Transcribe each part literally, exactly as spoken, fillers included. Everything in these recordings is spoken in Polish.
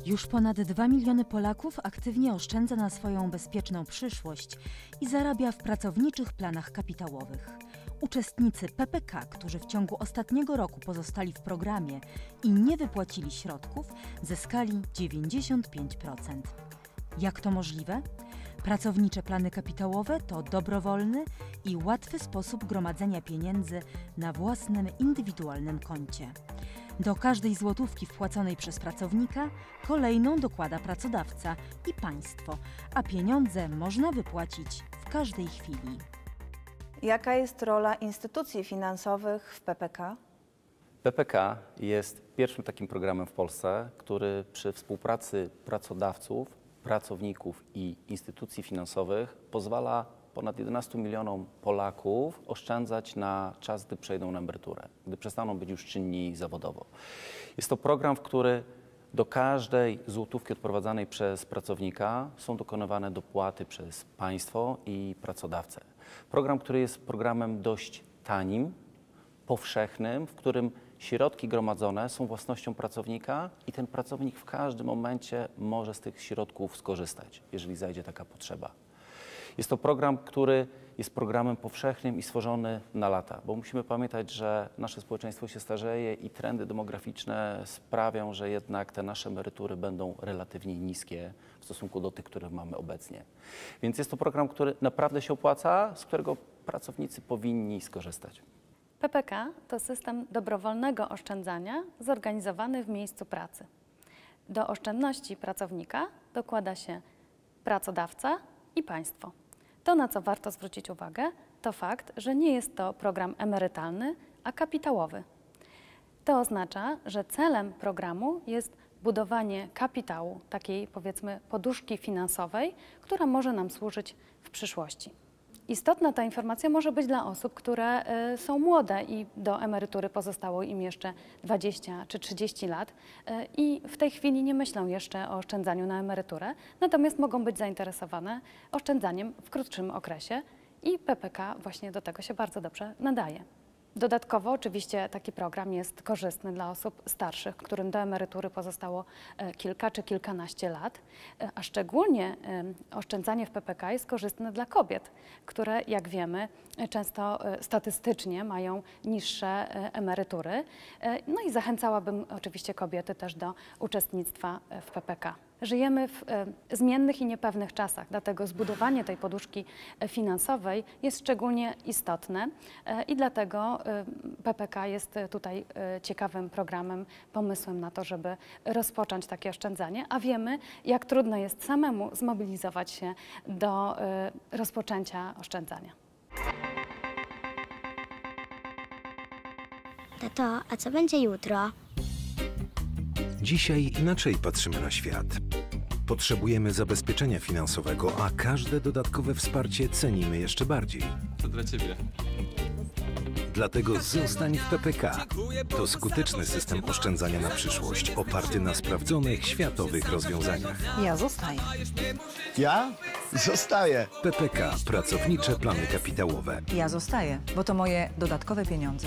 Już ponad dwa miliony Polaków aktywnie oszczędza na swoją bezpieczną przyszłość i zarabia w pracowniczych planach kapitałowych. Uczestnicy P P K, którzy w ciągu ostatniego roku pozostali w programie i nie wypłacili środków, zyskali dziewięćdziesiąt pięć procent. Jak to możliwe? Pracownicze plany kapitałowe to dobrowolny i łatwy sposób gromadzenia pieniędzy na własnym indywidualnym koncie. Do każdej złotówki wpłaconej przez pracownika kolejną dokłada pracodawca i państwo, a pieniądze można wypłacić w każdej chwili. Jaka jest rola instytucji finansowych w P P K? P P K jest pierwszym takim programem w Polsce, który przy współpracy pracodawców, pracowników i instytucji finansowych pozwala ponad jedenastu milionom Polaków oszczędzać na czas, gdy przejdą na emeryturę, gdy przestaną być już czynni zawodowo. Jest to program, w który do każdej złotówki odprowadzanej przez pracownika są dokonywane dopłaty przez państwo i pracodawcę. Program, który jest programem dość tanim, powszechnym, w którym środki gromadzone są własnością pracownika i ten pracownik w każdym momencie może z tych środków skorzystać, jeżeli zajdzie taka potrzeba. Jest to program, który jest programem powszechnym i stworzony na lata, bo musimy pamiętać, że nasze społeczeństwo się starzeje i trendy demograficzne sprawią, że jednak te nasze emerytury będą relatywnie niskie w stosunku do tych, które mamy obecnie. Więc jest to program, który naprawdę się opłaca, z którego pracownicy powinni skorzystać. P P K to system dobrowolnego oszczędzania zorganizowany w miejscu pracy. Do oszczędności pracownika dokłada się pracodawca i państwo. To, na co warto zwrócić uwagę, to fakt, że nie jest to program emerytalny, a kapitałowy. To oznacza, że celem programu jest budowanie kapitału, takiej powiedzmy poduszki finansowej, która może nam służyć w przyszłości. Istotna ta informacja może być dla osób, które y, są młode i do emerytury pozostało im jeszcze dwadzieścia czy trzydzieści lat y, i w tej chwili nie myślą jeszcze o oszczędzaniu na emeryturę, natomiast mogą być zainteresowane oszczędzaniem w krótszym okresie i P P K właśnie do tego się bardzo dobrze nadaje. Dodatkowo oczywiście taki program jest korzystny dla osób starszych, którym do emerytury pozostało kilka czy kilkanaście lat, a szczególnie oszczędzanie w P P K jest korzystne dla kobiet, które, jak wiemy, często statystycznie mają niższe emerytury. No i zachęcałabym oczywiście kobiety też do uczestnictwa w P P K. Żyjemy w e, zmiennych i niepewnych czasach, dlatego zbudowanie tej poduszki finansowej jest szczególnie istotne e, i dlatego e, P P K jest tutaj e, ciekawym programem, pomysłem na to, żeby rozpocząć takie oszczędzanie, a wiemy, jak trudno jest samemu zmobilizować się do e, rozpoczęcia oszczędzania. Tato, a co będzie jutro? Dzisiaj inaczej patrzymy na świat. Potrzebujemy zabezpieczenia finansowego, a każde dodatkowe wsparcie cenimy jeszcze bardziej. To dla Ciebie. Dlatego zostań w P P K. To skuteczny system oszczędzania na przyszłość, oparty na sprawdzonych, światowych rozwiązaniach. Ja zostaję. Ja? Zostaję. P P K. Pracownicze plany kapitałowe. Ja zostaję, bo to moje dodatkowe pieniądze.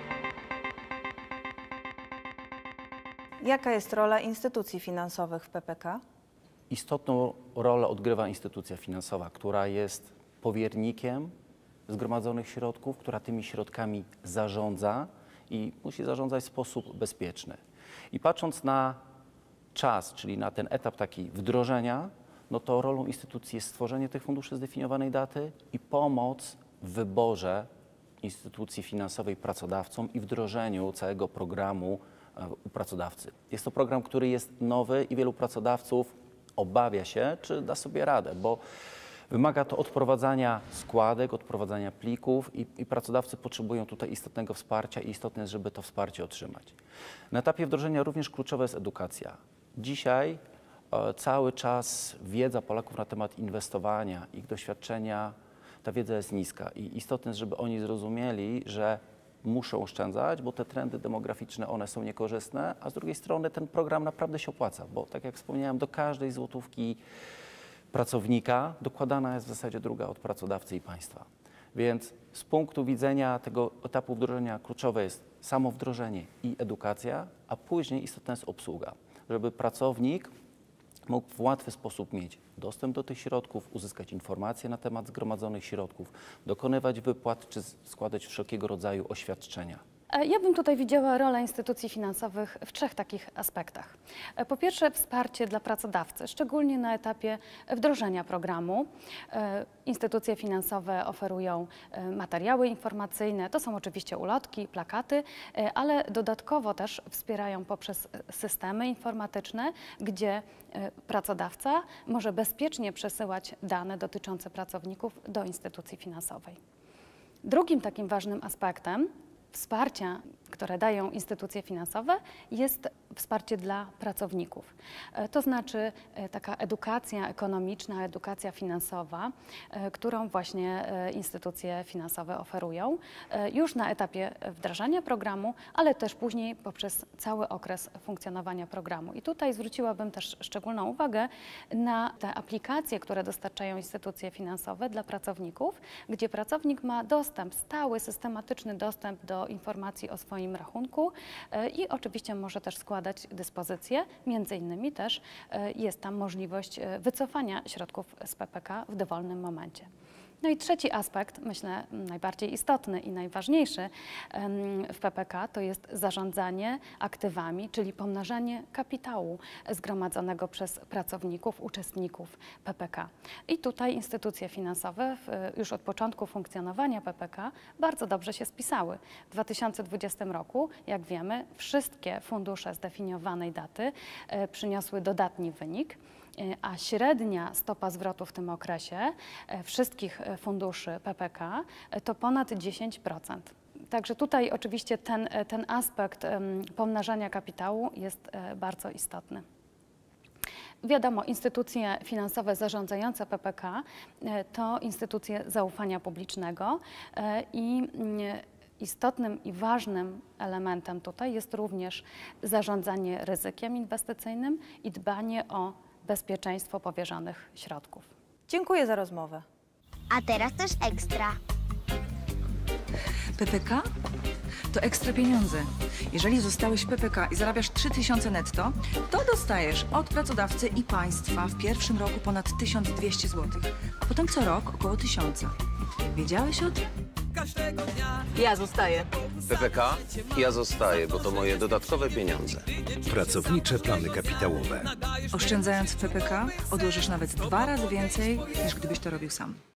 Jaka jest rola instytucji finansowych w P P K? Istotną rolę odgrywa instytucja finansowa, która jest powiernikiem zgromadzonych środków, która tymi środkami zarządza i musi zarządzać w sposób bezpieczny. I patrząc na czas, czyli na ten etap taki wdrożenia, no to rolą instytucji jest stworzenie tych funduszy zdefiniowanej daty i pomoc w wyborze instytucji finansowej pracodawcom i wdrożeniu całego programu u pracodawcy. Jest to program, który jest nowy i wielu pracodawców obawia się, czy da sobie radę, bo wymaga to odprowadzania składek, odprowadzania plików i, i pracodawcy potrzebują tutaj istotnego wsparcia i istotne jest, żeby to wsparcie otrzymać. Na etapie wdrożenia również kluczowa jest edukacja. Dzisiaj e, cały czas wiedza Polaków na temat inwestowania, ich doświadczenia, ta wiedza jest niska i istotne jest, żeby oni zrozumieli, że muszą oszczędzać, bo te trendy demograficzne, one są niekorzystne, a z drugiej strony ten program naprawdę się opłaca, bo tak jak wspomniałem, do każdej złotówki pracownika dokładana jest w zasadzie druga od pracodawcy i państwa. Więc z punktu widzenia tego etapu wdrożenia kluczowe jest samo wdrożenie i edukacja, a później istotna jest obsługa, żeby pracownik mógł w łatwy sposób mieć dostęp do tych środków, uzyskać informacje na temat zgromadzonych środków, dokonywać wypłat czy składać wszelkiego rodzaju oświadczenia. Ja bym tutaj widziała rolę instytucji finansowych w trzech takich aspektach. Po pierwsze, wsparcie dla pracodawcy, szczególnie na etapie wdrożenia programu. Instytucje finansowe oferują materiały informacyjne, to są oczywiście ulotki, plakaty, ale dodatkowo też wspierają poprzez systemy informatyczne, gdzie pracodawca może bezpiecznie przesyłać dane dotyczące pracowników do instytucji finansowej. Drugim takim ważnym aspektem wsparcia, które dają instytucje finansowe, jest wsparcie dla pracowników. To znaczy taka edukacja ekonomiczna, edukacja finansowa, którą właśnie instytucje finansowe oferują już na etapie wdrażania programu, ale też później poprzez cały okres funkcjonowania programu. I tutaj zwróciłabym też szczególną uwagę na te aplikacje, które dostarczają instytucje finansowe dla pracowników, gdzie pracownik ma dostęp, stały, systematyczny dostęp do informacji o swoim rachunku i oczywiście może też składać dyspozycje. Między innymi też jest tam możliwość wycofania środków z P P K w dowolnym momencie. No i trzeci aspekt, myślę najbardziej istotny i najważniejszy w P P K, to jest zarządzanie aktywami, czyli pomnażanie kapitału zgromadzonego przez pracowników, uczestników P P K. I tutaj instytucje finansowe w, już od początku funkcjonowania P P K bardzo dobrze się spisały. W dwa tysiące dwudziestym roku, jak wiemy, wszystkie fundusze zdefiniowanej daty przyniosły dodatni wynik, a średnia stopa zwrotu w tym okresie wszystkich funduszy P P K to ponad dziesięć procent. Także tutaj oczywiście ten, ten aspekt pomnażania kapitału jest bardzo istotny. Wiadomo, instytucje finansowe zarządzające P P K to instytucje zaufania publicznego i istotnym i ważnym elementem tutaj jest również zarządzanie ryzykiem inwestycyjnym i dbanie o bezpieczeństwo powierzonych środków. Dziękuję za rozmowę. A teraz też ekstra. P P K to ekstra pieniądze. Jeżeli zostałeś w P P K i zarabiasz trzy tysiące netto, to dostajesz od pracodawcy i państwa w pierwszym roku ponad tysiąc dwieście złotych, a potem co rok około tysiąca. Wiedziałeś o tym? Ja zostaję. P P K? Ja zostaję, bo to moje dodatkowe pieniądze. Pracownicze plany kapitałowe. Oszczędzając w P P K odłożysz nawet dwa razy więcej, niż gdybyś to robił sam.